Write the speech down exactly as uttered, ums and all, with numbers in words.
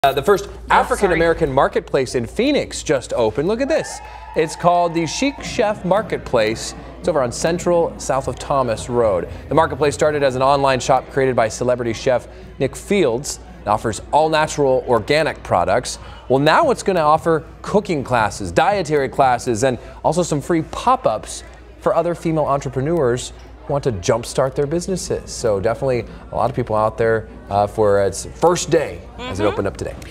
Uh, the first African-American marketplace in Phoenix just opened. Look at this. It's called the Chic Chef Marketplace. It's over on Central, south of Thomas Road. The marketplace started as an online shop created by celebrity chef Nick Fields. It offers all-natural organic products. Well, now it's going to offer cooking classes, dietary classes, and also some free pop-ups for other female entrepreneurs who want to jumpstart their businesses. So definitely a lot of people out there uh, for its first day as it opened up today.